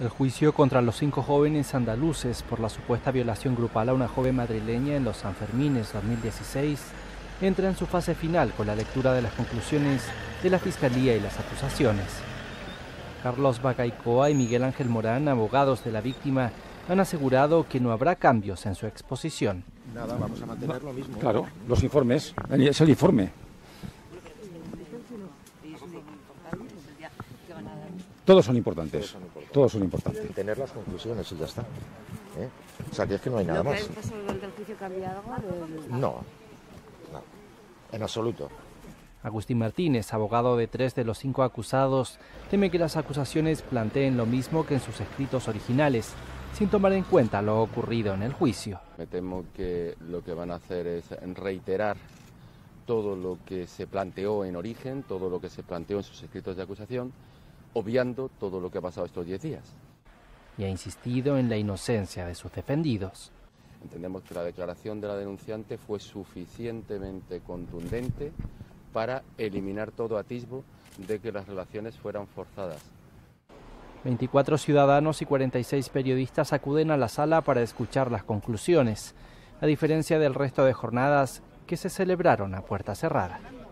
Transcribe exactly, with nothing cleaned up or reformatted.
El juicio contra los cinco jóvenes andaluces por la supuesta violación grupal a una joven madrileña en los Sanfermines dos mil dieciséis entra en su fase final con la lectura de las conclusiones de la Fiscalía y las acusaciones. Carlos Bacaicoa y Miguel Ángel Morán, abogados de la víctima, han asegurado que no habrá cambios en su exposición. Nada, vamos a mantener lo mismo. Claro, los informes, es el informe. Todos son importantes, todos son importantes. Todos son importantes. Tener las conclusiones y ya está. ¿Eh? O sea, que es que no hay nada más. ¿Lo que ha pasado durante el juicio cambia algo? No, no, en absoluto. Agustín Martínez, abogado de tres de los cinco acusados, teme que las acusaciones planteen lo mismo que en sus escritos originales, sin tomar en cuenta lo ocurrido en el juicio. Me temo que lo que van a hacer es reiterar todo lo que se planteó en origen, todo lo que se planteó en sus escritos de acusación, obviando todo lo que ha pasado estos diez días. Y ha insistido en la inocencia de sus defendidos. Entendemos que la declaración de la denunciante fue suficientemente contundente para eliminar todo atisbo de que las relaciones fueran forzadas. veinticuatro ciudadanos y cuarenta y seis periodistas acuden a la sala para escuchar las conclusiones, a diferencia del resto de jornadas que se celebraron a puerta cerrada.